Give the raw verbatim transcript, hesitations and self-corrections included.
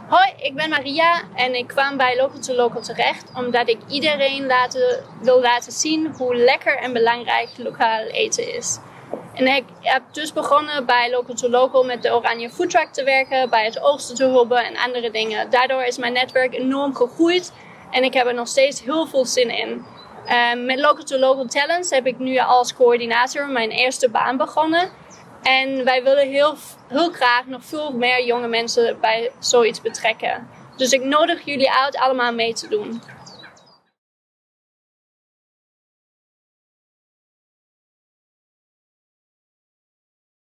Hoi, ik ben Maria en ik kwam bij Local to Local terecht omdat ik iedereen laten, wil laten zien hoe lekker en belangrijk lokaal eten is. En ik heb dus begonnen bij Local to Local met de Oranje Foodtruck te werken, bij het oogsten te helpen en andere dingen. Daardoor is mijn netwerk enorm gegroeid en ik heb er nog steeds heel veel zin in. Uh, met Local to Local Talents heb ik nu als coördinator mijn eerste baan begonnen. En wij willen heel, heel graag nog veel meer jonge mensen bij zoiets betrekken. Dus ik nodig jullie uit allemaal mee te doen.